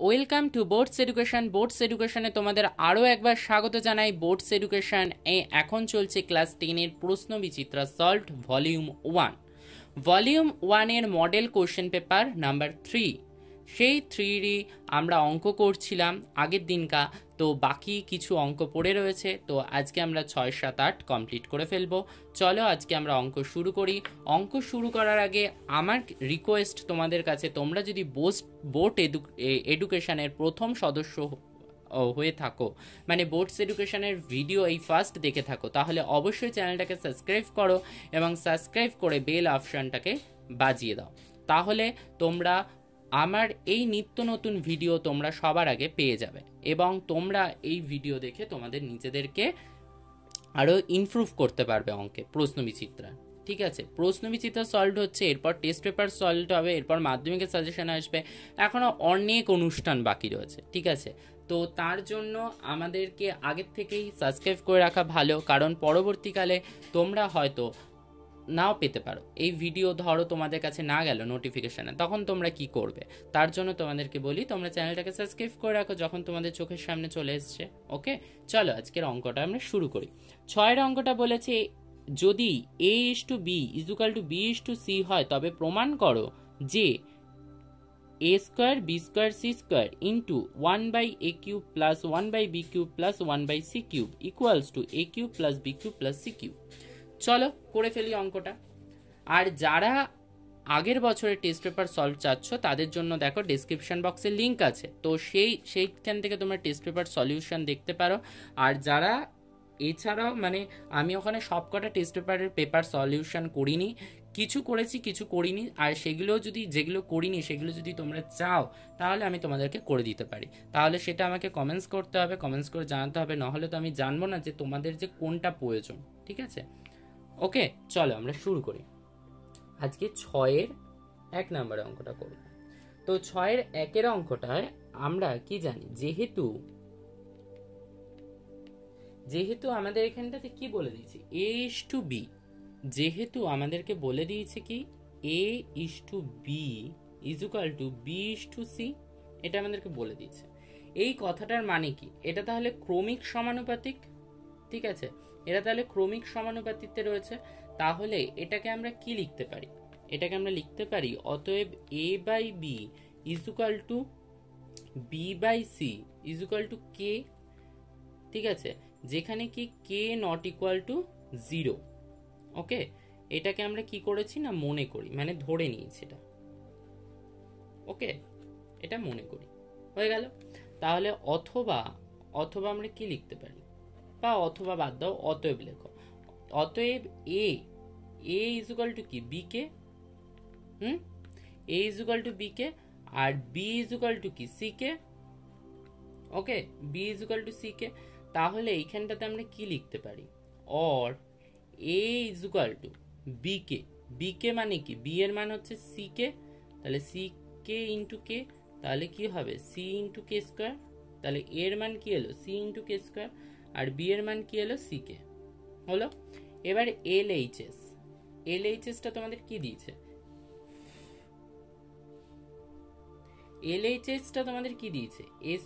Welcome to boards education. Boards এডুকেশনে তোমাদের আরও একবার স্বাগত জানাই। বোর্ডস এডুকেশন এখন চলছে ক্লাস 10-এর প্রশ্ন বিচিত্রা সলভড ভলিউম 1। ভলিউম 1-এর মডেল কোশ্চেন পেপার নাম্বার 3। সেই 3-ই আমরা অঙ্ক করছিলাম আগের দিনকা, তো বাকি কিছু অঙ্ক পড়ে রয়েছে। তো আজকে আমরা 6, 7, 8 কমপ্লিট করে ফেলবো। চলো আজকে আমরা অঙ্ক শুরু করি। অঙ্ক শুরু করার আগে আমার রিকোয়েস্ট তোমাদের কাছে, তোমরা যদি বোর্ড এডুকেশনের প্রথম সদস্য হয়ে থাকো, মানে বোর্ডস এডুকেশনের ভিডিও এই ফার্স্ট দেখে থাকো, তাহলে অবশ্যই চ্যানেলটাকে সাবস্ক্রাইব করো এবং সাবস্ক্রাইব করে বেল অপশনটাকে বাজিয়ে দাও। তাহলে তোমরা আমার এই নিত্য নতুন ভিডিও তোমরা সবার আগে পেয়ে যাবে এবং তোমরা এই ভিডিও দেখে তোমাদের নিজেদেরকে আরও ইমপ্রুভ করতে পারবে অঙ্কে প্রশ্ন বিচিত্রা। ঠিক আছে, প্রশ্ন বিচিত্রা সলভ হচ্ছে, এরপর টেস্ট পেপার সলভ হবে, এরপর মাধ্যমিকের সাজেশন আসবে, এখনও অনেক অনুষ্ঠান বাকি রয়েছে। ঠিক আছে, তো তার জন্য আমাদেরকে আগের থেকেই সাবস্ক্রাইব করে রাখা ভালো, কারণ পরবর্তীকালে তোমরা হয়তো নাও পেতে পারো। এই ভিডিও ধরো তোমাদের কাছে না গেল নোটিফিকেশানে, তখন তোমরা কি করবে? তার জন্য তোমাদেরকে বলি তোমরা চ্যানেলটাকে সাবস্ক্রাইব করে রাখো যখন তোমাদের চোখের সামনে চলে এসছে। ওকে, চলো আজকের অঙ্কটা আমরা শুরু করি। 6-এর অঙ্কটা বলেছে, যদি a:b = b:c হয় তবে প্রমাণ করো যে a², b², c² into 1/a³ plus 1/b³ plus 1/c³ equals to a³ plus b³ plus c³। চলো করে ফেলি অঙ্কটা। আর যারা আগের বছরের টেস্ট পেপার সলভ চাচ্ছ তাদের জন্য দেখো ডেসক্রিপশন বক্সে লিঙ্ক আছে, তো সেইখান থেকে তোমরা টেস্ট পেপার সলিউশন দেখতে পারো। আর যারা এছাড়াও, মানে আমি ওখানে সবকটা টেস্ট পেপার সলিউশন করিনি, কিছু করেছি কিছু করিনি, আর যেগুলো করিনি সেগুলো যদি তোমরা চাও তাহলে আমি তোমাদেরকে করে দিতে পারি। তাহলে সেটা আমাকে কমেন্টস করতে হবে, কমেন্টস করে জানাতে হবে, নাহলে তো আমি জানবো না যে তোমাদের যে কোনটা প্রয়োজন। ঠিক আছে, ওকে চলো আমরা শুরু করি। আজকে 6-এর 1 নম্বরে অঙ্কটা করব। তো 6-এর 1-এর অঙ্কটায় আমরা কি জানি, যেহেতু আমাদের এখানটাতে কি বলে দিয়েছি a:b, যেহেতু আমাদেরকে বলে দিয়েছে কি a:b = b:c, এটা আমাদেরকে বলে দিয়েছে। এই কথাটার মানে কি? এটা তাহলে ক্রমিক সমানুপাতিক। ঠিক আছে, এটা তাহলে ক্রমিক সমানুপাতিত্বে রয়েছে। তাহলে এটাকে আমরা কি লিখতে পারি? এটাকে আমরা লিখতে পারি অতএব a/b = b/c = k। ঠিক আছে, যেখানে কি k ≠ 0। ওকে, এটাকে আমরা কি করেছি না মনে করি, মানে ধরে নিয়েছি এটা। ওকে, এটা মনে করি, হয়ে গেল। তাহলে অথবা আমরা কি লিখতে পারি, বা অথবা বাদ দাও, অতএব লেখো। অতএব a = কি bk, a = bk, R b = কি ck। ওকে, b = ck। তাহলে এইখানটাতে আমরা কি লিখতে পারি, অর a = bk। bk মানে কি, b এর মান হচ্ছে ck, তাহলে ck × k, তাহলে কি হবে c × k²। তাহলে এর মান কি এলো c × k², আর b এর মান কি এলো ck হলো। এবার LHS টা তোমাদের কি দিয়েছে, LHS টা তোমাদের কি দিয়েছে a²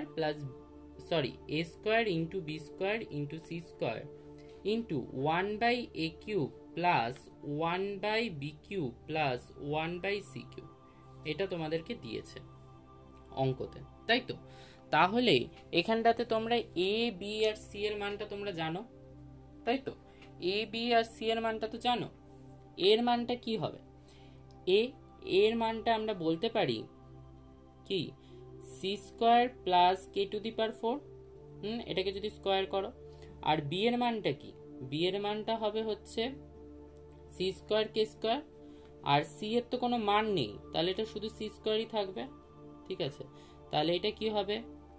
× b² × c² into 1/a³ plus 1/b³ plus 1/c³। এটা তোমাদেরকে দিয়েছে অঙ্কতে, তাই তো? তাহলে এখানটাতে তোমরা a, b আর c এর মানটা তোমরা জানো, তাই তো? a, b আর c এর মানটা তো জানো। এর মানটা কি হবে? এর মানটা আমরা বলতে পারি কি c² প্লাস k⁴। এটাকে যদি স্কোয়ার করো। আর b এর মানটা কি, b এর মানটা হবে হচ্ছে c² k²। আর c এর তো কোনো মান নেই, তাহলে এটা শুধু c² থাকবে। ঠিক আছে, তাহলে এটা কি হবে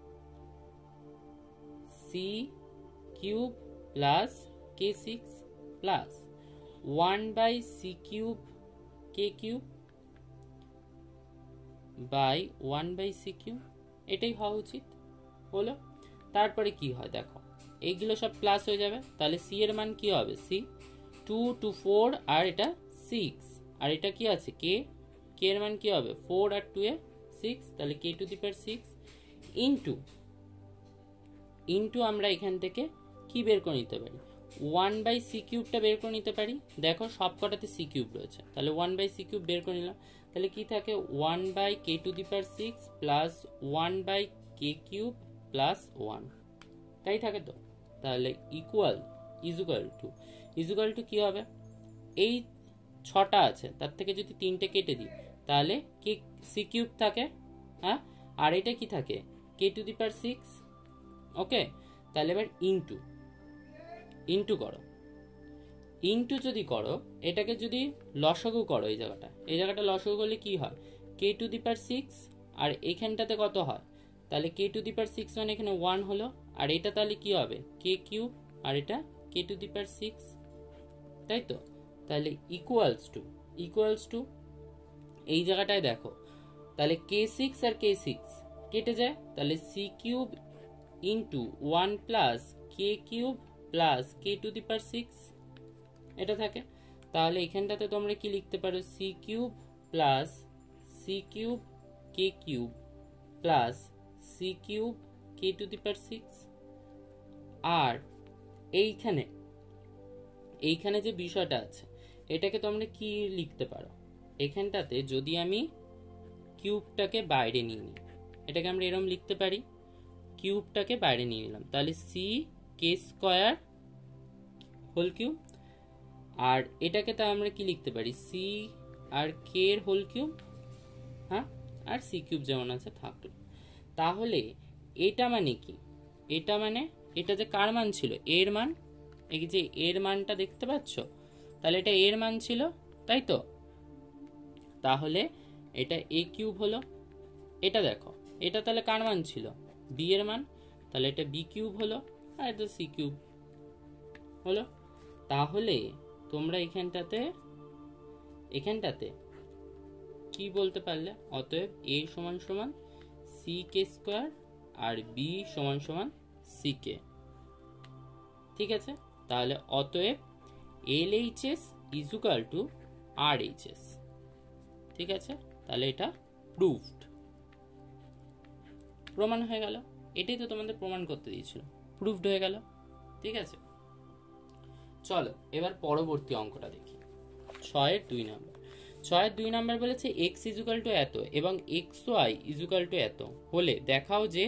c³ plus k6 plus 1/c³ k³ by 1/c³। এটাই হওয়া উচিত, হলো। তারপরে কি হয় দেখো, এইগুলো সব প্লাস হয়ে যাবে। তাহলে c এর মান কি হবে, c 2 to 4, আর এটা 6, আর এটা কি আছে k এর মান কি হবে 4 আর 2 এ সিক্স, তাহলে k to the power six into আমরা এখান থেকে কি বের করে নিতে পারি, 1/c³ বের করে নিতে পারি। দেখো সব কটাতে c³ রয়েছে, তাহলে 1/c³ বের করে নিলাম। তাহলে কি থাকে 1/k⁶ প্লাস 1/k³ প্লাস 1, তাই থাকে তো। তাহলে ইজুকাল টু কি হবে, এই 6টা আছে তার থেকে যদি 3টে কেটে দিই তাহলে c³ থাকে, হ্যাঁ, আর এটা কি থাকে k⁶। ওকে, তাহলে এবার ইন্টু করো, ইন্টু যদি করো এটাকে যদি লসাগু করো, এই জায়গাটা লসাগু করলে কি হয় k⁶, আর এখানটাতে কত হয়, তাহলে k⁶ মানে এখানে 1 হলো, আর এটা তাহলে কি হবে k³ আর এটা k⁶, তাই তো। তাহলে ইকুয়ালস টু এই জায়গাটায় দেখো, তাহলে k6 আর k6 কেটে যায়, তাহলে c³ into 1 plus k³ plus k⁶, এটা থাকে। তাহলে এখানটাতে তোমরা কি লিখতে পারো c³ plus c³ k³ plus c³ k⁶। আর এইখানে যে বিষয়টা আছে এটাকে তোমরা কি লিখতে পারো, এখানটাতে যদি আমি কিউবটাকে বাইরে নিয়ে নিই, এটাকে আমরা এরকম লিখতে পারি, কিউবটাকে বাইরে নিয়ে নিলাম, তাহলে ck² হোল কিউব, আর এটাকে তা আমরা কি লিখতে পারি c আর k এর হোল কিউব, হ্যাঁ, আর c³ যেমন আছে থাকলো। তাহলে এটা মানে কি, এটা যে কার মান ছিল, এর মান, এই যে এর মানটা দেখতে পাচ্ছ, তাহলে এটা এর মান ছিল, তাই তো। তাহলে এটা a³ হলো, এটা দেখো এটা তাহলে কার মান ছিল, b এর মান, তাহলে এটা b³ হলো, আর এটা c³ হলো। তাহলে তোমরা এখানটাতে কি বলতে পারলে, অতএব a সমান সমান ck² আর b সমান সমান ck, ঠিক আছে। তাহলে অতএব LHS ইজুকাল টু RHS, ঠিক আছে। তাহলে এটা প্রমাণ হয়ে গেল, এটাই তো তোমাদের প্রমাণ করতে দিয়েছিল, প্রুভড হয়ে গেল, ঠিক আছে। চলো এবার পরবর্তী অঙ্কটা দেখি, 6 এর 2 নাম্বার বলেছে x ইজুকাল টু এত এবং xy ইজুকাল টু এত হলে দেখাও যে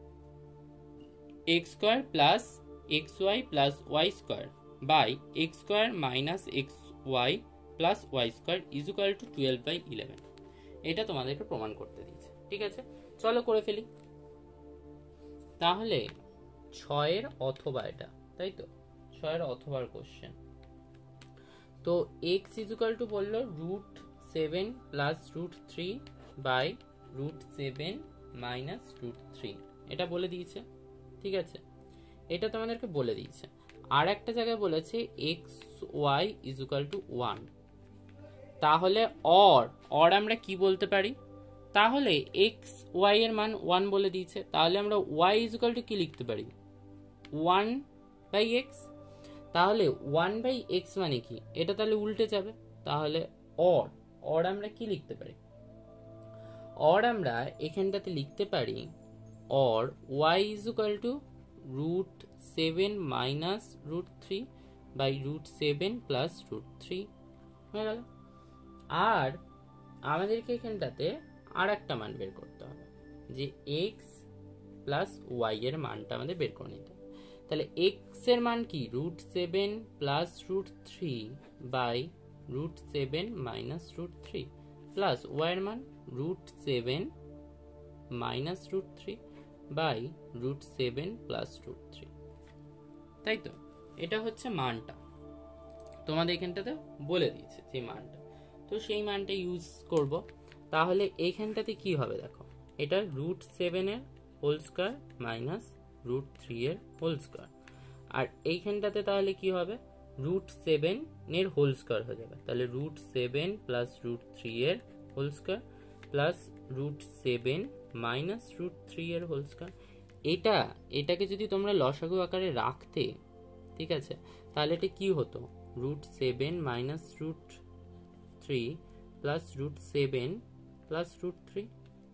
x² plus xy plus y² by x² minus xy plus y² equal to 12/11। এটা তোমাদেরকে প্রমাণ করতে দিয়েছে, ঠিক আছে। চলো করে ফেলি। তাহলে 6 এর অথবা এটা, তাই তো, 6 এর অথবার কোশ্চেন। তো x ইজুকাল টু বললো √7 প্লাস √3 বাই √7 মাইনাস √3, এটা বলে দিয়েছে, ঠিক আছে। এটা তোমাদেরকে বলে দিয়েছে। আর একটা জায়গায় বলেছে xy ইজুকাল টু 1। তাহলে অর আমরা কি বলতে পারি, তাহলে xy এর মান 1 বলে দিয়েছে, তাহলে আমরা y ইজুকাল টু কি লিখতে পারি 1/x। তাহলে 1/x মানে কি, এটা তাহলে উল্টে যাবে। তাহলে অর আমরা কি লিখতে পারি, অর আমরা এখানটাতে লিখতে পারি or y equal to √7 minus √3 by √7 plus √3 হয়ে গেল। আর আমাদেরকে এখানটাতে আর একটা মান বের করতে হবে, যে x প্লাস y এর মানটা আমাদের বের করে নিতে হবে। তাহলে x এর মান কি √7 plus √3 by √7 minus √3 plus y এর মান √7 মাইনাস √3 বাই √7 প্লাস √3, তাই তো। এটা হচ্ছে মানটা, তোমাদের এখানটাতে বলে দিয়েছে যে মানটা, তো সেই মানটা ইউজ করব। তাহলে এইখানটাতে কি হবে দেখো, এটা √7 এর হোল স্কয়ার মাইনাস √3 এর হোল স্কয়ার, আর এইখানটাতে তাহলে কি হবে √7 এর হোল স্কয়ার হয়ে যাবে, তাহলে √7 প্লাস √3 এর হোল স্কয়ার প্লাস √7 মাইনাস √3 এর হোল স্কয়ার। এটাকে যদি তোমরা লসাগু আকারে রাখতে, ঠিক আছে, তাহলে এটা কি হতো √7 মাইনাস √3 প্লাস √7 প্লাস √3,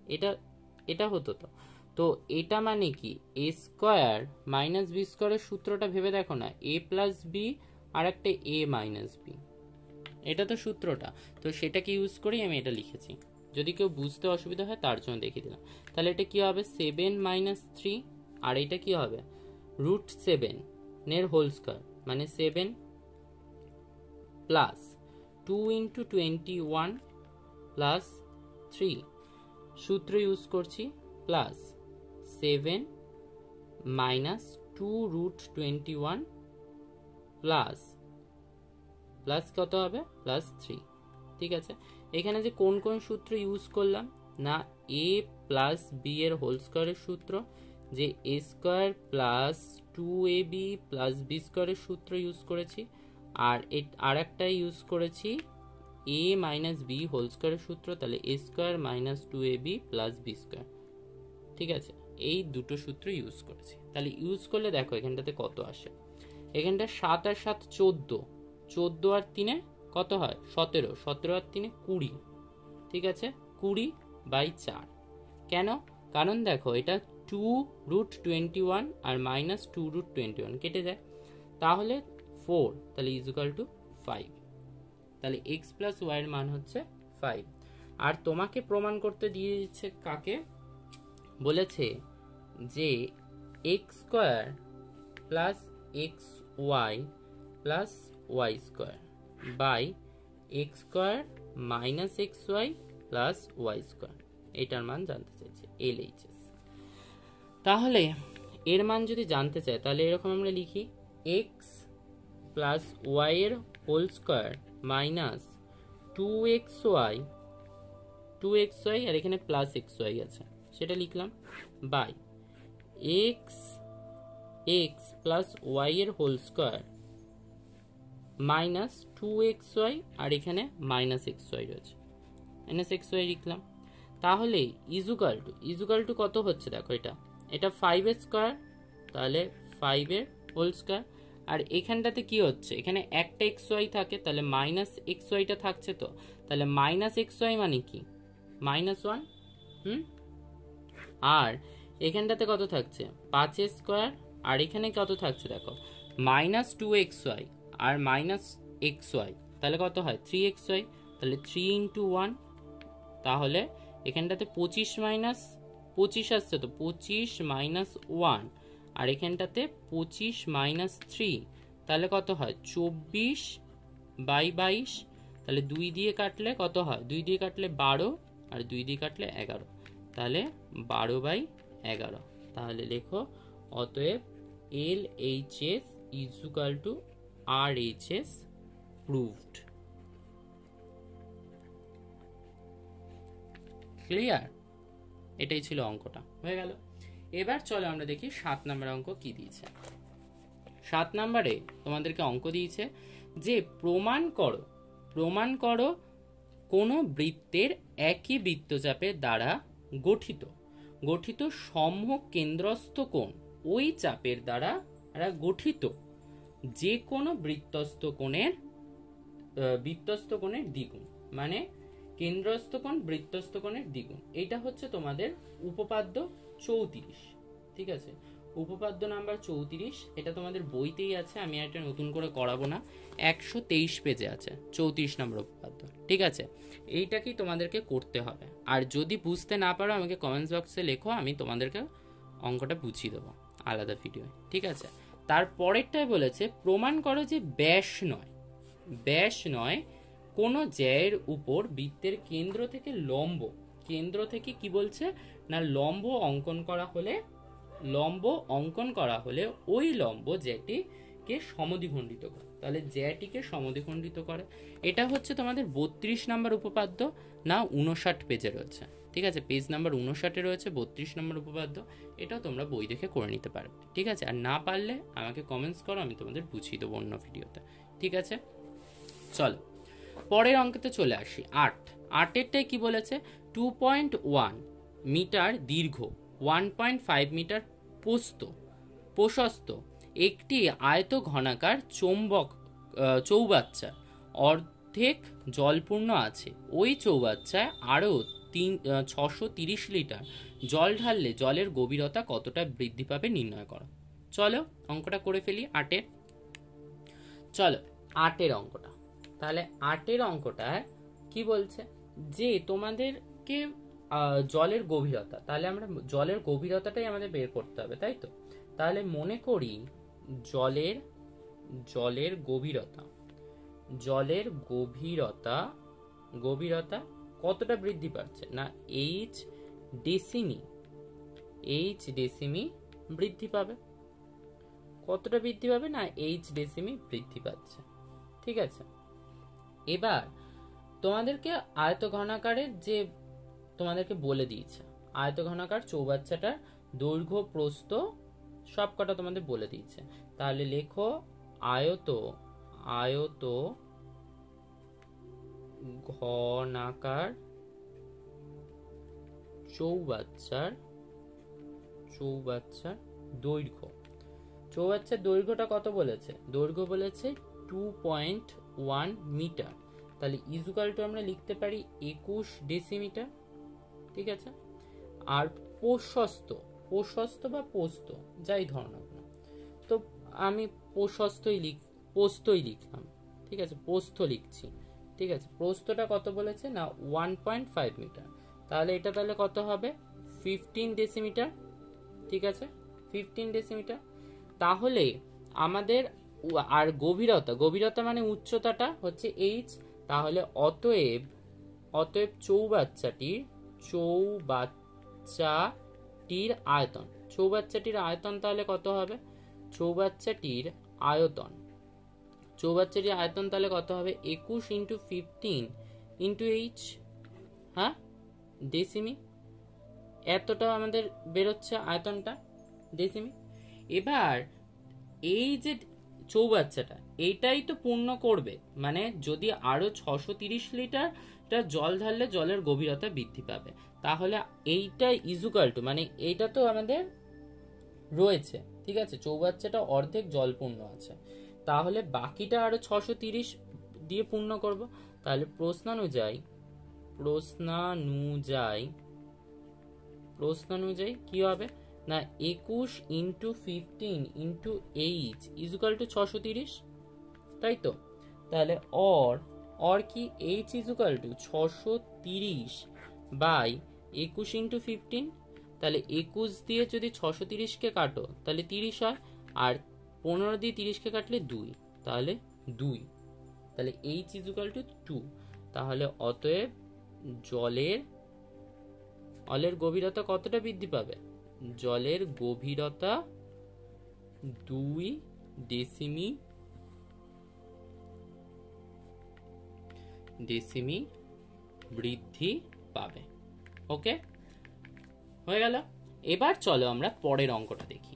এটা এটা হতো তো। তো এটা মানে কি এ স্কোয়ার মাইনাস বি স্কোয়ারের সূত্রটা ভেবে দেখো না, এ প্লাস বি আর একটা এ মাইনাস বি, এটা তো সূত্রটা। তো সেটাকে ইউজ করেই আমি এটা লিখেছি, যদি কেউ বুঝতে অসুবিধা হয় তার জন্য দেখিয়ে দিলাম। তাহলে এটা কি হবে 7 মাইনাস 3, আর এটা কি হবে √7 এর হোল স্কোয়ার মানে 7 প্লাস 2 ইন্টু 21 প্লাস 3, সূত্র ইউজ করছি প্লাস 7 মাইনাস 2√21 প্লাস প্লাস কত হবে প্লাস 3। ঠিক আছে, এখানে যে কোন কোন সূত্র ইউজ করলাম না, এ প্লাস বি এর হোল স্কোয়ারের সূত্র, যে a square plus 2ab plus b স্কোয়ারের সূত্র ইউজ করেছি, আর একটা ইউজ করেছি এ মাইনাস বি হোল স্কোয়ারের সূত্র, তাহলে a square minus 2ab plus b square. ঠিক আছে, এই দুটো সূত্র ইউজ করেছি। তাহলে ইউজ করলে দেখো এখানটাতে কত আসে, এখানটা 7 আর 7 14, 14 আর 3 কত হয় 17, 17 আর 3 20। ঠিক আছে, 20/4। কেন? কারণ দেখো এটা 2√21 আর মাইনাস 2√21 কেটে যায়, তাহলে 4, তাহলে ইজুকাল টু 5। তাহলে এক্স প্লাস ওয়াই এর মান হচ্ছে 5। আর তোমাকে প্রমাণ করতে দিয়ে দিচ্ছে কাকে, বলেছে যে x square plus x y plus y square by x square minus x y plus y square, এটার মান জানতে চাইছে LHS। তাহলে এর মান যদি জানতে চাই তাহলে এরকম আমরা লিখি এক্স প্লাস ওয়াই এর হোল স্কোয়ার মাইনাস 2xy আর এখানে প্লাস xy আছে সেটা লিখলাম, বাই এক্স প্লাস ওয়াই এর হোল স্কোয়ার মাইনাস 2xy আর এখানে মাইনাস xy রয়েছে, মাইনাস xy লিখলাম। তাহলে ইজুকাল টু কত হচ্ছে দেখো, এটা 5 এর স্কোয়ার, তাহলে 5 এর হোল স্কোয়ার, আর এখানটাতে কি হচ্ছে এখানে একটা xy থাকে, তাহলে মাইনাস xyটা থাকছে, তো তাহলে মাইনাস xy মানে কি -1। আর এখানটাতে কত থাকছে 5 এর স্কোয়ার, আর এখানে কত থাকছে দেখো মাইনাস 2xy আর মাইনাস xy, তাহলে কত হয় 3xy, তাহলে 3 ইন্টু 1, তাহলে এখানটাতে 25 আসছে, তো 25 মাইনাস 1, আর এখানটাতে 25 মাইনাস 3, তাহলে কত হয় 24/22, তাহলে 2 দিয়ে কাটলে কত হয়, 2 দিয়ে কাটলে 12 আর 2 দিয়ে কাটলে 11, তাহলে 12/11। তাহলে লেখো অতএব LHS equal to RHS proved. Clear? এটাই ছিল অঙ্কটা, হয়ে গেল। এবার চলো আমরা দেখি 7 নম্বর অঙ্ক কি দিয়েছে। 7 নম্বরে তোমাদেরকে অঙ্ক দিয়েছে যে প্রমাণ করো কোনো বৃত্তের একই বৃত্তচাপের দ্বারা গঠিত সম্মুখ কেন্দ্রস্থ কোণ ওই চাপের দ্বারা গঠিত যে কোনো বৃত্তস্থ কোণের দ্বিগুণ, মানে কেন্দ্রস্থ কোণ বৃত্তস্থ কোণের দ্বিগুণ। এটা হচ্ছে তোমাদের উপপাদ্য 34। ঠিক আছে, উপপাদ্য নাম্বার 34, এটা তোমাদের বইতেই আছে, আমি এটা নতুন করে করাবো না, 123 পেজে আছে 34 নম্বর উপপাদ্য। ঠিক আছে, এইটাকেই তোমাদেরকে করতে হবে। আর যদি বুঝতে না পারো আমাকে কমেন্টস বক্সে লেখো, আমি তোমাদেরকে অঙ্কটা বুঝিয়ে দেবো আলাদা ভিডিও। ঠিক আছে, তারপরেরটাই বলেছে প্রমাণ করো যে ব্যাস নয় কোনো জ্যায়ের উপর বৃত্তের কেন্দ্র থেকে কি বলছে না লম্ব অঙ্কন করা হলে ওই লম্ব জ্যাটিকে সমদ্বিখণ্ডিত করে। তাহলে জ্যাটিকে সমদ্বিখণ্ডিত করে, এটা হচ্ছে তোমাদের 32 নম্বর উপপাদ্য, না 59 পেজে রয়েছে। ঠিক আছে, পেজ নাম্বার 59 রয়েছে 32 নম্বর উপপাদ্য, এটাও তোমরা বই দেখে করে নিতে পারবে। ঠিক আছে, আর না পারলে আমাকে কমেন্টস করো, আমি তোমাদের বুঝিয়ে দেবো অন্য ভিডিওতে। ঠিক আছে, চলো পরের অঙ্কতে চলে আসি। 8এরটাই কি বলেছে 2.1 মিটার দীর্ঘ 1.5 মিটার প্রশস্ত একটি আয়ত ঘনাকার চৌবাচ্চা অর্ধেক জলপূর্ণ আছে। ওই চৌবাচ্চায় আরও 630 লিটার জল ঢাললে জলের গভীরতা কতটা বৃদ্ধি পাবে নির্ণয় করো। চলো অঙ্কটা করে ফেলি 8-এর। চলো 8-এর অঙ্কটা, তাহলে 8-এর অঙ্কটা কি বলছে যে তোমাদেরকে জলের গভীরতা, তাহলে আমরা জলের গভীরতাটাই আমাদের বের করতে হবে, তাই তো? তাহলে মনে করি জলের গভীরতা কতটা বৃদ্ধি পাচ্ছে না এইচ ডেসিমি বৃদ্ধি পাবে। কতটা বৃদ্ধি পাবে না এইচ ডেসিমি বৃদ্ধি পাচ্ছে, ঠিক আছে। এবার তোমাদেরকে আয়তঘনাকারের যে তোমাদেরকে বলে দিয়েছে, আয়তঘনাকার চৌবাচ্চাটার দৈর্ঘ্য প্রস্থ সবকটা তোমাদের বলে দিয়েছে। তাহলে লেখো আয়ত ঘনাকার চৌবাচ্চার দৈর্ঘ্য। চৌবাচ্চার দৈর্ঘ্যটা কত বলেছে? দৈর্ঘ্য বলেছে 2.1 মিটার। তাহলে ইজুকাল টু আমরা লিখতে পারি 21 ডেসিমিটার, ঠিক আছে। আর প্রশস্ত বা পোস্ত যাই ধরো না, তো আমি প্রস্তই লিখলাম, ঠিক আছে, প্রস্থ লিখছি, ঠিক আছে। প্রস্থটা কত বলেছে না 1.5 মিটার। তাহলে এটা তাহলে কত হবে 15 ডেসিমিটার, ঠিক আছে, 15 ডেসিমিটার। তাহলে আমাদের আর গভীরতা মানে উচ্চতাটা হচ্ছে এইচ। তাহলে অতএব চৌবাচ্চাটির আয়তন তাহলে কত হবে? চৌবাচ্চাটির আয়তন তাহলে কত হবে? 21 × 15 × এইচ, হ্যাঁ, ডেসিমি। এতটা আমাদের বেরোচ্ছে আয়তনটা ডেসিমি। এবার এই যে চৌবাচ্চাটা এইটাই তো পূর্ণ করবে, মানে যদি আরো 630 লিটার জল ঢাললে জলের গভীরতা বৃদ্ধি পাবে। তাহলে এইটা ইজুকাল টু, মানে এইটা তো আমাদের রয়েছে, ঠিক আছে, চৌবাচ্চাটা অর্ধেক জলপূর্ণ আছে। তাহলে বাকিটা আরো 630 দিয়ে পূর্ণ করব। তাহলে প্রশ্নানুযায়ী কি হবে না 21 × 15 × এইচ ইজুকাল টু 630, তাই তো। তাহলে অর কি এইচ ইজুকাল টু 630 বাই 21 × 15। তাহলে 21 দিয়ে যদি 630-কে কাটো তাহলে 30 হয়, আর 15 দিয়ে 30-কে কাটলে 2, তাহলে 2। তাহলে এইচ ইজুকাল টু 2। তাহলে অতএব জলের গভীরতা কতটা বৃদ্ধি পাবে? জলের গভীরতা 2 ডেসিমি বৃদ্ধি পাবে। ওকে, হয়ে গেল। এবার চলো আমরা পরের অঙ্কটা দেখি।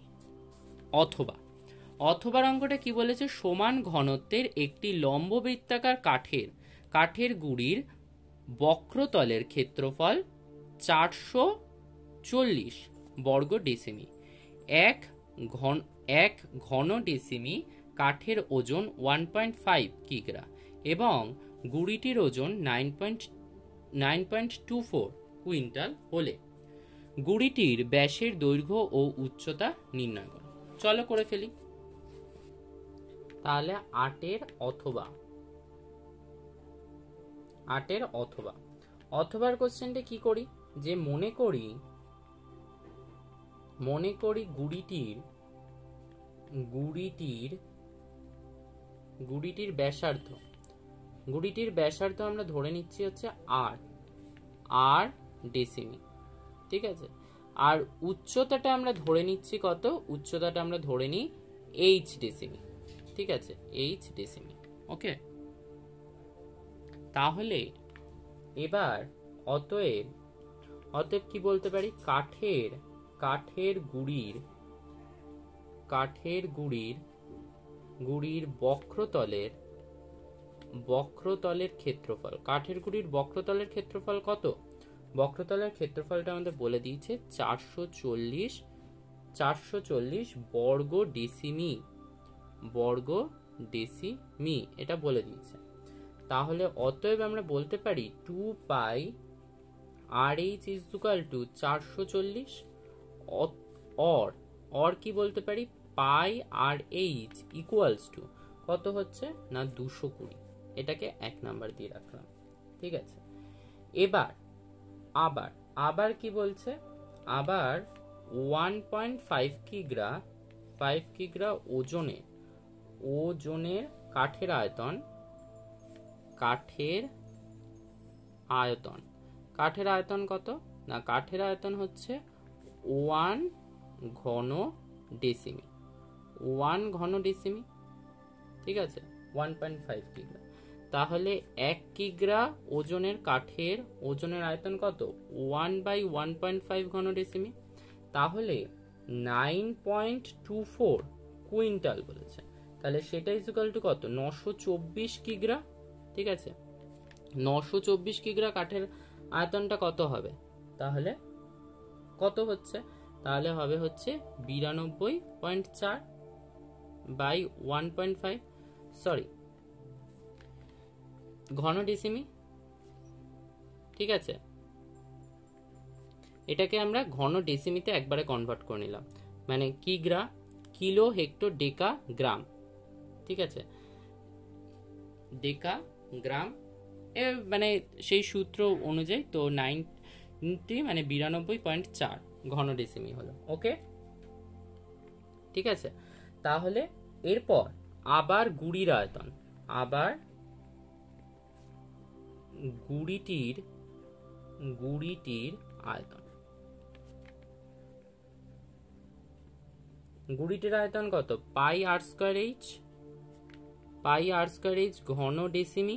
অথবার অঙ্কটা কি বলেছে? সমান ঘনত্বের একটি লম্ব বৃত্তাকার কাঠের গুঁড়ির বক্রতলের ক্ষেত্রফল 440 বর্গ ডেসিমি। এক ঘন ডেসিমি কাঠের ওজন 1.5 কিগ্রা এবং গুঁড়িটির ওজন 9.24 কুইন্টাল হলে গুঁড়িটির ব্যাসের দৈর্ঘ্য ও উচ্চতা নির্ণয় করো। চলো করে ফেলি। তাহলে 8-এর অথবার কোশ্চেনটা কি করি, যে মনে করি গুঁড়িটির ব্যাসার্ধ আমরা ধরে নিচ্ছি হচ্ছে আর ডেসিমি, ঠিক আছে। আর উচ্চতাটা আমরা ধরে নিচ্ছি কত? উচ্চতাটা আমরা ধরে নিই এইচ ডেসিমি, ঠিক আছে, এইচ ডেসিমি। ওকে, তাহলে এবার অতএব কি বলতে পারি? কাঠের গুঁড়ির বক্রতলের ক্ষেত্রফল। কাঠের গুঁড়ির বক্রতলের ক্ষেত্রফল কত? বক্রতলের ক্ষেত্রফলটা আমাদের বলে দিয়েছে 440 বর্গ ডেসিমি, এটা বলে দিয়েছে। তাহলে অতএব আমরা বলতে পারি 2 pi r h is equal to 440, or কি বলতে পারি, pi r h equals to কত হচ্ছে না 220। এটাকে 1 নাম্বার দিয়ে রাখলাম, ঠিক আছে। এবার আবার কি বলছে, আবার 1.5 কিগ্রা ওজনের কাঠের আয়তন কত না, কাঠের আয়তন হচ্ছে 1 ঘন ডেসিমি, ঠিক আছে, 1.5 কিগ্রা। তাহলে 1 কিগ্রা ওজনের কাঠের ওজনের আয়তন কত, 1/1.5 ঘন ডেসিমি। তাহলে 9.24 কুইন্টাল বলেছে, তাহলে সেটা ইকুয়াল টু কত, 924 কিগ্রা, ঠিক আছে। 924 কিগ্রা কাঠের আয়তনটা কত হবে, তাহলে কত হচ্ছে, তাহলে হবে হচ্ছে 92.4 বাই 1.5, সরি ঘন ডেসিমি, ঠিক আছে। এটাকে আমরা ঘন ডেসিমিতে একবারে কনভার্ট করে নিলাম, মানে কিগ্রা, কিলো, হেক্টর, ডেকা, গ্রাম, ঠিক আছে। ডেকা, গ্রাম মানে সেই সূত্র অনুযায়ী, তো 90 মানে 92.4 ঘন ডেসিমি হলো, ওকে, ঠিক আছে। তাহলে এরপর আবার গুড়ির আয়তন, আবার গুড়িটির আয়তন কত, পাই আর স্কয়ার এইচ ঘন ডেসিমি,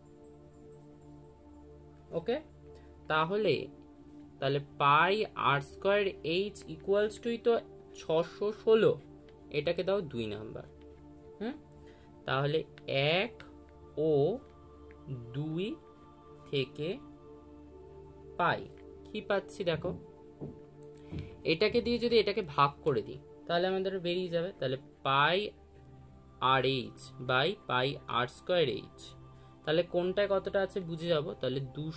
ওকে। তাহলে pi r square h equals to তো 616, এটাকে দাও 2 নাম্বার, তাহলে 1 ও 2 থেকে পাই কি পাচ্ছি দেখো, এটাকে দিয়ে যদি এটাকে ভাগ করে দিই তাহলে আমাদের বেরিয়ে যাবে, তাহলে pi r h by pi r square h, তাহলে কোনটায় কতটা আছে বুঝে যাব। তাহলে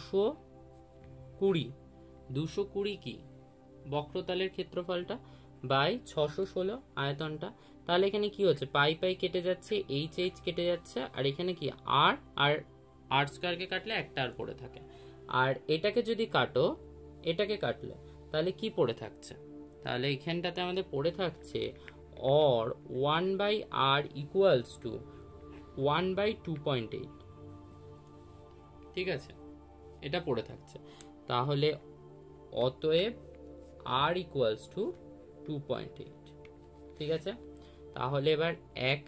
220 কি বক্রতলের ক্ষেত্রফলটা বাই 616 আয়তনটা, তাহলে এখানে কি হচ্ছে, পাই কেটে যাচ্ছে, এইচ কেটে যাচ্ছে, আর এখানে কি আর স্কয়ারকে কাটলে একটা আর পড়ে থাকে, আর এটাকে যদি এটাকে কাটলে তাহলে কি পড়ে থাকছে, তাহলে এখানটাতে আমাদের পড়ে থাকছে অর 1/r ইকুয়ালস টু 1/2.8, ঠিক আছে, এটা পড়ে থাকছে। তাহলে অতএব r ইকুয়ালস টু 2.8, ঠিক আছে। তাহলে এবার 1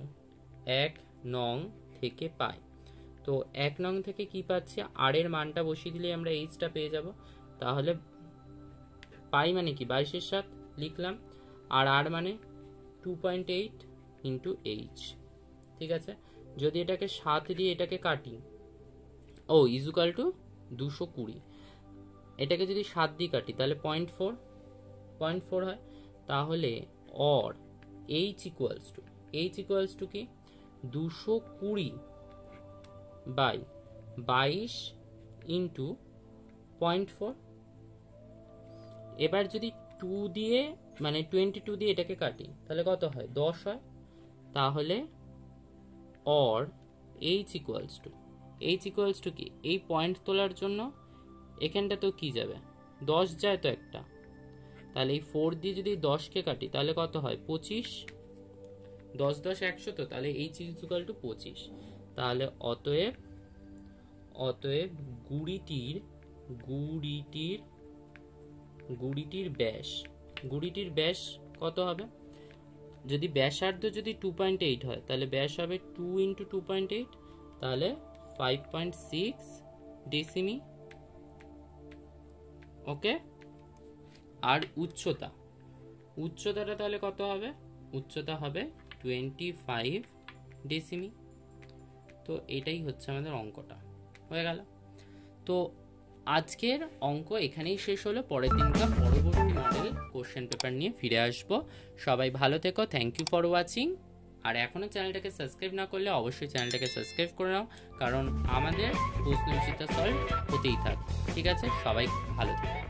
নং থেকে পাই, তো 1 নং থেকে কি পাচ্ছি, আর এর মানটা বসিয়ে দিলে আমরা এইচটা পেয়ে যাব। তাহলে পাই মানে কি 22/7 লিখলাম, আর আর মানে 2.8 ইন্টু এইচ, ঠিক আছে। যদি এটাকে 7 দিয়ে এটাকে কাটি, ইজুকাল টু 220, এটাকে যদি 7 দিয়ে কাটি তাহলে 0.4 হয়। তাহলে অর এইচ ইকুয়ালস টু কি 220 বাই 22 ইন্টু 0.4। এবার যদি 2 দিয়ে মানে 22 দিয়ে এটাকে কাটি তাহলে কত হয়, 10 হয়। তাহলে অর এইচ ইকুয়ালস টু কি, এই পয়েন্ট তোলার জন্য এখানটা তো কি যাবে, 10 যায় তো একটা, তাহলে এই 4 দিয়ে যদি 10কে কাটি তাহলে কত হয়, 25, 10 10 100, তো তাহলে এইচ ইকুয়াল টু 25। তাহলে অতএব গুড়িটির ব্যাস কত হবে, যদি ব্যাসার্ধ যদি 2.8 হয় তাহলে ব্যাস হবে 2 ইন্টু 2.8, তাহলে 5.6 ডেসিমি, ওকে। আর উচ্চতাটা তাহলে কত হবে, উচ্চতা হবে 25 ডেসিমি। তো এটাই হচ্ছে আমাদের অঙ্কটা, হয়ে গেল। তো আজকের অঙ্ক এখানেই শেষ হলো, পরের দিনকার পরবর্তী মডেল কোশ্চেন পেপার নিয়ে ফিরে আসবো। সবাই ভালো থেকো, থ্যাংক ইউ ফর ওয়াচিং। আর এখনও চ্যানেলটাকে সাবস্ক্রাইব না করলে অবশ্যই চ্যানেলটাকে সাবস্ক্রাইব করে নাও, কারণ আমাদের প্রশ্ন বিচিত্রা সলভ হতেই থাকবে। ঠিক আছে, সবাই ভালো থাকবে।